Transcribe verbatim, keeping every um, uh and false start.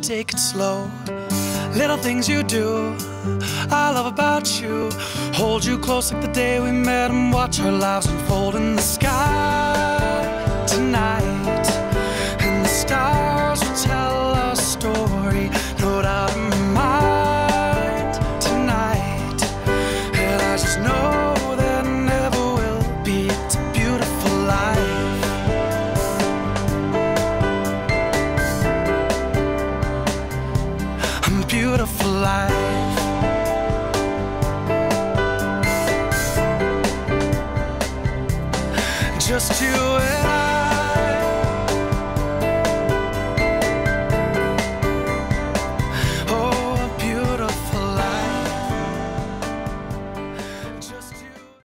take it slow. Little things you do, I love about you. Hold you close like the day we met and watch our lives unfold in the sky tonight. And the stars will tell our story, no doubt in my mind tonight. And I just know there never will be. It's a beautiful life. A beautiful life. Just you and I.